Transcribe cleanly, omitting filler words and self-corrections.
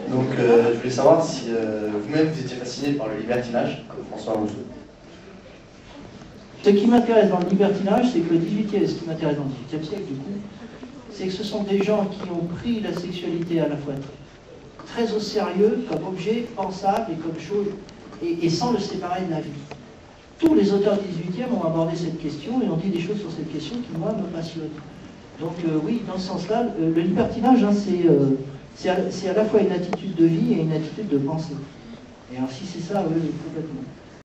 Donc je voulais savoir si vous-même vous étiez fasciné par le libertinage, comme François Rousseau. Ce qui m'intéresse dans le libertinage, c'est que le 18e, ce qui m'intéresse dans le 18e siècle, du coup, c'est que ce sont des gens qui ont pris la sexualité à la fois très au sérieux, comme objet pensable et comme chose, et sans le séparer de la vie. Tous les auteurs du 18e ont abordé cette question et ont dit des choses sur cette question qui, moi, me passionnent. Donc oui, dans ce sens-là, le libertinage, hein, c'est à la fois une attitude de vie et une attitude de pensée. Et alors si c'est ça, oui, complètement.